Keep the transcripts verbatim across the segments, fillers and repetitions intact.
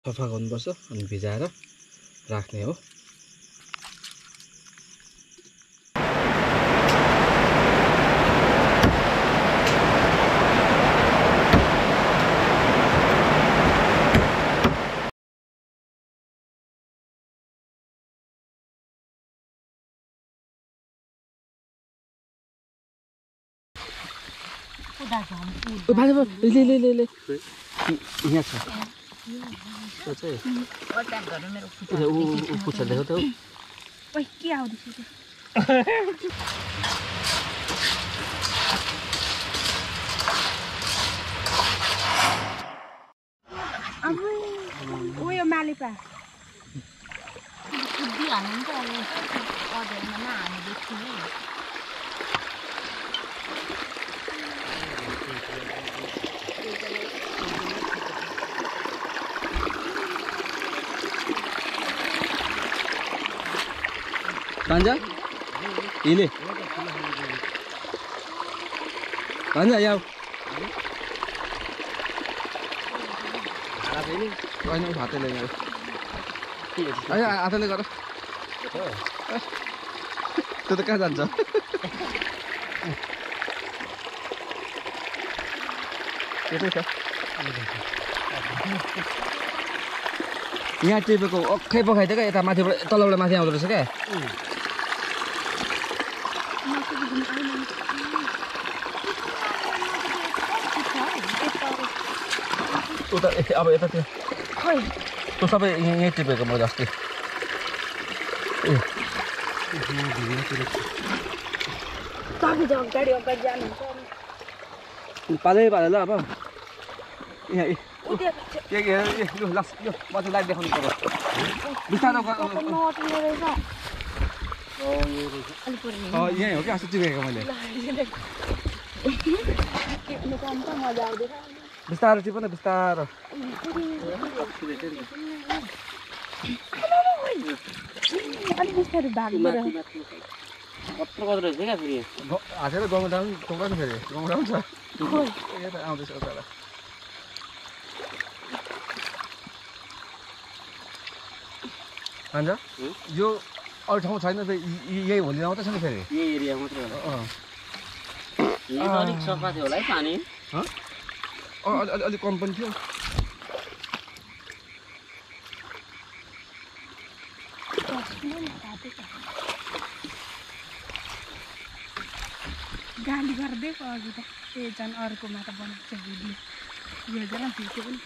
सफा गर्नुपर्छ अनि भिजाएर राख्ने हो। ले ले ले ले यहाँ छ त्यो चाहिँ ऊ पुच्छर देखाउ त ओइ के आउँदैछ त्यो अबे ओ यो मालेपा बुद्धि हाल्नु त अब अझैमा नहाल्नु देखि नि Tanja? Ini. Tanja ya. Ada ini. Oh ini hati lagi. Ayo hati lagi kau. Itu tekan Tanja. Itu kan. यहाँ टिपेको अक्खै पखाइदियो क्या यता माथिबाट तलबाट माथि आउँदो रहेछ क्या उता अब यता त्यो खै त्यो सबै यहीँ टिपेको मैले अस्ति ए पालै पाले ल अब यहाँ यो लास्ट यो माथि लाइट देखाउनु पर्छ बिस्तारो यहीँ हो क्या अस्ति टिपेको मैले बिस्तारो टिप न बिस्तारो हातेर गाउँमा डाउन टोक्रा नि फेरि गाउँमा डाउन छ यता आउँदैछ उता भन्छ यो अरू ठाउँ छैन त यही भोलि आउँदैछ नि फेरि यही एरिया मात्रै हो अलिक सफा थियो होला है पानी अलि अलिक कम पनि थियो गाली गरिदिएको अघि त ए झन् अर्कोमा त बनाउँछ भिडियो यो जरा भिडियो पनि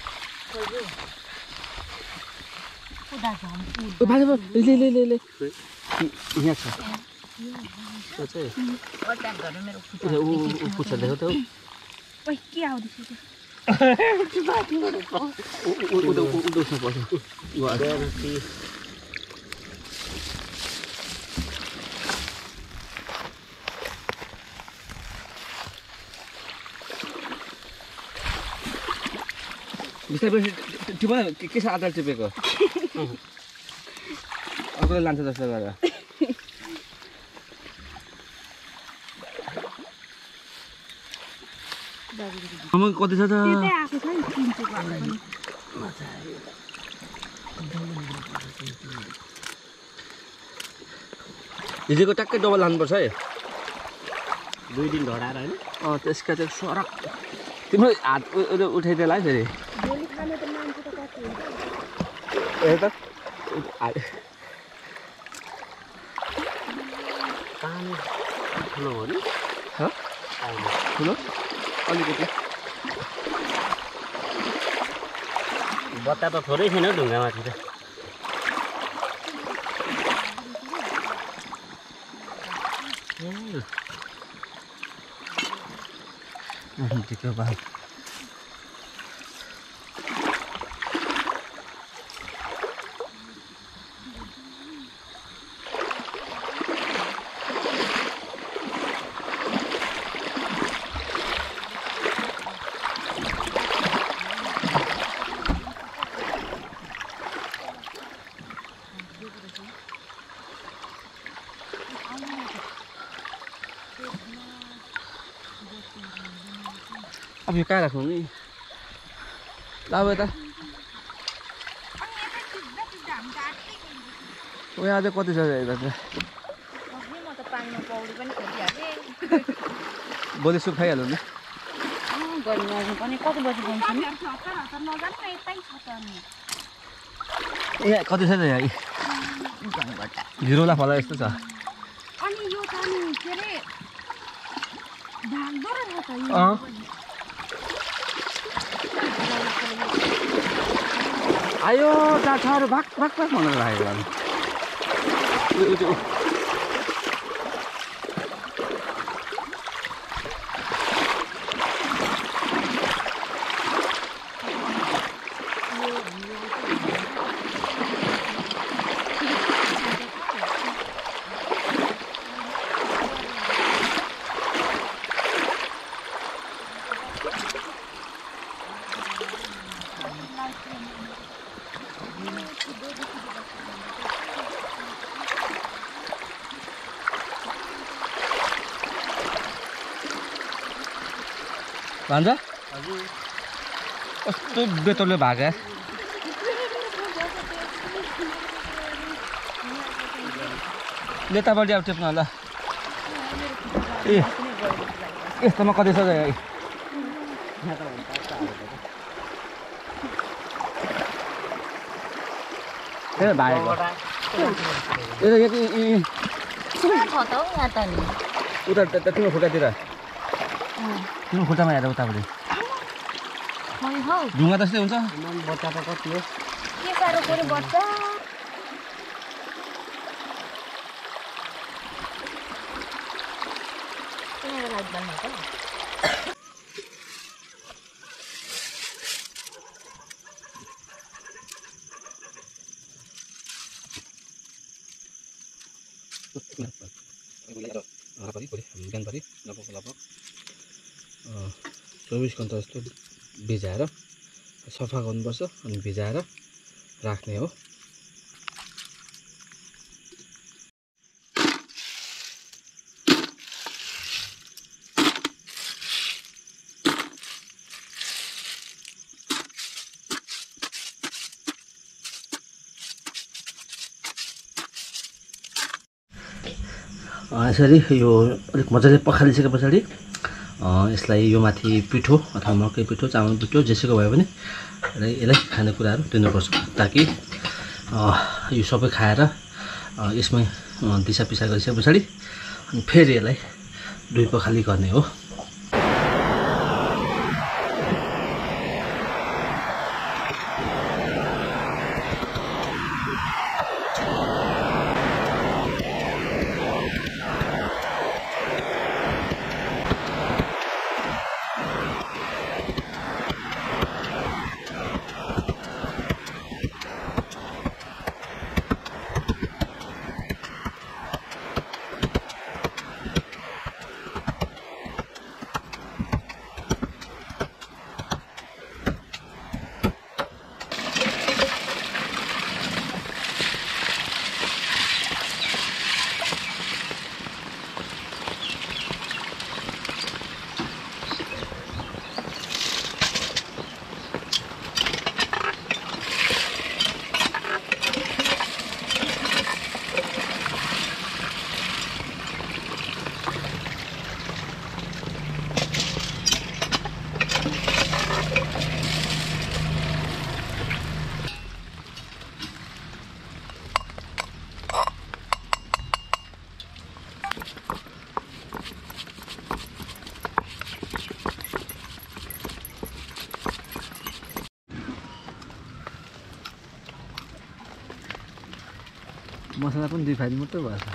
ले ले ले ले यहाँ छ त्यो चाहिँ ऊ पुच्छर देखाउ त ओइ के आउँदैछ त्यो उठ्नु पर्छ बिस्तारै टिप न के छ आधार टिपेको अर्कोले लान्छ जस्तो गरेर कति छ त हिजोको ट्याक्कै डबल लानुपर्छ है दुई दिन ढडाएर होइन अँ त्यसका चाहिँ सरक तिम्रो हात उठाइदिएला है फेरि पानी ठुलो हो नि ठुलो अलिकति बत्ता त थोरै छैन ढुङ्गामाथि त ठिकै भयो अब यो कहाँ राख्नु नि ल अब यता ओ यहाँ चाहिँ कति छ हेर्दा चाहिँ म त पानीमा पौडी पनि खेलिहालेँ भोलि सुप खाइहाल्नु नि गरिरहेको पनि कति बजी बन्छ नि यहाँ कति छ त यहाँ झिरोला फला यस्तो छ अनि यो त नि के अरे भाग्दो रहेछ त यो अँ आयो जाछाहरू भाग भाग भाग भनेर राखेको भन्छ कस्तो बेतरले भागे लेतापट्टि अब टेप्नु होला ए यस्तोमा कति छ भागेको उता तिम्रो खुट्टातिर तिम्रो खुट्टामा हेर उतापट्टि ढुङ्गा जस्तै हुन्छ बच्चा त कति हो के साह्रो पऱ्यो बच्चा बिहानभरि लगभग लगभग चौबिस घन्टा जस्तो भिजाएर सफा गर्नुपर्छ अनि भिजाएर राख्ने हो यसरी यो अलिक मजाले पखालिसके पछाडि यसलाई यो माथि पिठो अथवा मकै पिठो चामल पिठो जेसुकै भए पनि यसलाई खानेकुराहरू दिनुपर्छ ताकि यो सबै खाएर यसमै दिशा पिसा गरिसके पछाडि अनि फेरि यसलाई दुई पखाली गर्ने हो मसला पनि दुई फाइल मात्रै भएछ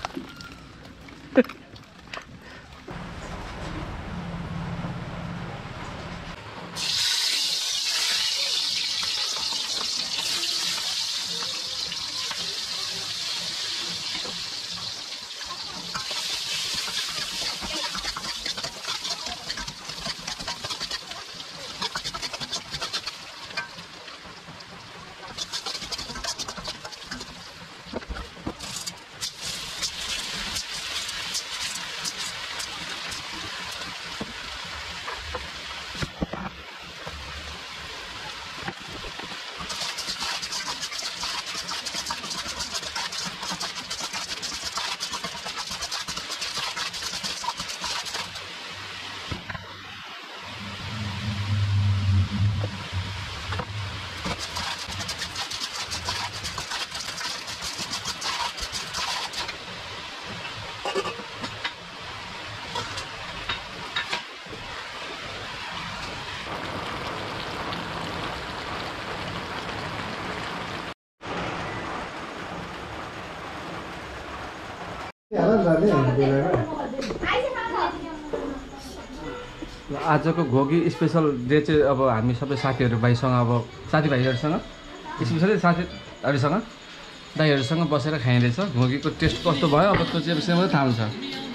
आजको घोगी स्पेसल डे चाहिँ अब हामी सबै साथीहरू भाइसँग अब साथीभाइहरूसँग स्पेसली साथीहरूसँग दाइहरूसँग बसेर खाइँदैछ। घोगीको टेस्ट कस्तो भयो अब त्यो चाहिँ विषय मात्रै थाहा हुन्छ।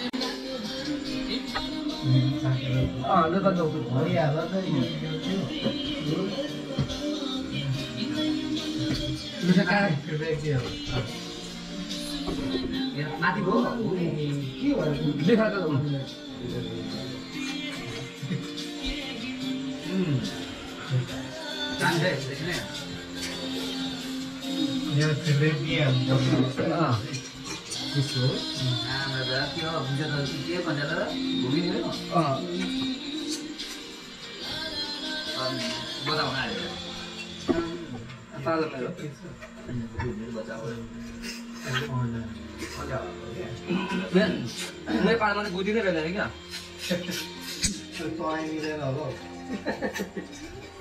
नेपालमा चाहिँ बुझिँदै रहेछ क्या